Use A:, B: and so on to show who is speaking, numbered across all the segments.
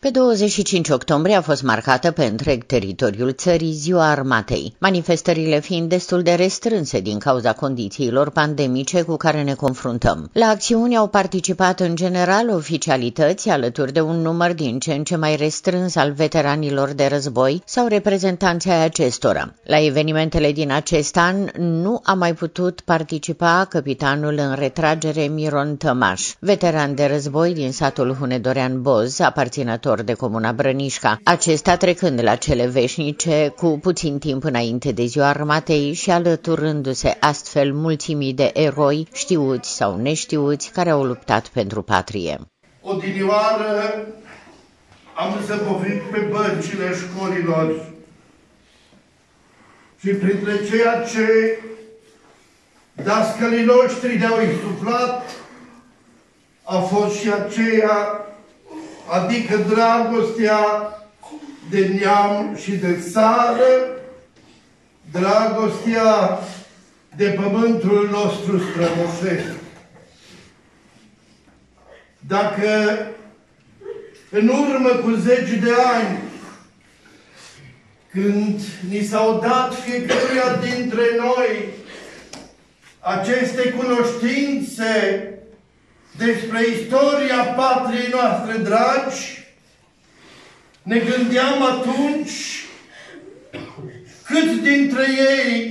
A: Pe 25 octombrie a fost marcată pe întreg teritoriul țării Ziua Armatei, manifestările fiind destul de restrânse din cauza condițiilor pandemice cu care ne confruntăm. La acțiuni au participat în general oficialități alături de un număr din ce în ce mai restrâns al veteranilor de război sau reprezentanții ai acestora. La evenimentele din acest an nu a mai putut participa capitanul în retragere Miron Tămaș, veteran de război din satul Hunedorean Boz, aparținător de comuna Brănișca, acesta trecând la cele veșnice cu puțin timp înainte de Ziua Armatei și alăturându-se astfel mulțimii de eroi, știuți sau neștiuți, care au luptat pentru patrie.
B: Odinioară am zăbovit pe băncile școlilor și printre ceea ce dascălii noștri ne-au insuflat a fost și aceea, adică dragostea de neam și de țară, dragostea de pământul nostru strămoșesc. Dacă în urmă cu 10 de ani, când ni s-au dat fiecăruia dintre noi aceste cunoștințe despre istoria patriei noastre dragi, ne gândeam atunci câți dintre ei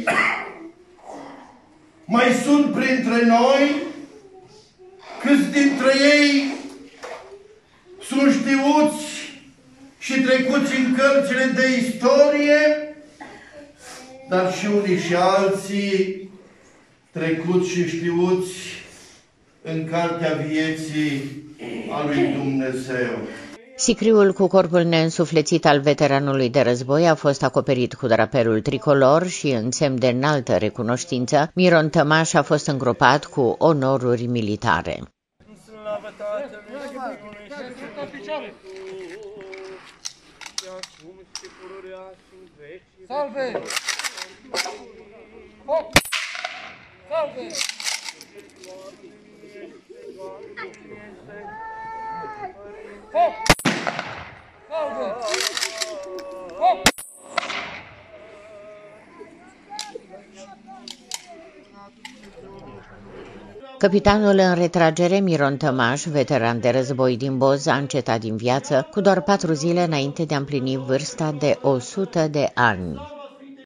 B: mai sunt printre noi, câți dintre ei sunt știuți și trecuți în cărțile de istorie, dar și unii și alții trecuți și știuți în cartea vieții a lui Dumnezeu.
A: Sicriul cu corpul neînsuflețit al veteranului de război a fost acoperit cu drapelul tricolor și, în semn de înaltă recunoștință, Miron Tămaș a fost îngropat cu onoruri militare.
C: Salve! Hop! Salve! Hop! Salve! Hop!
A: Capitanul în retragere Miron Tămaș, veteran de război din Boz, a încetat din viață cu doar 4 zile înainte de a împlini vârsta de 100 de ani.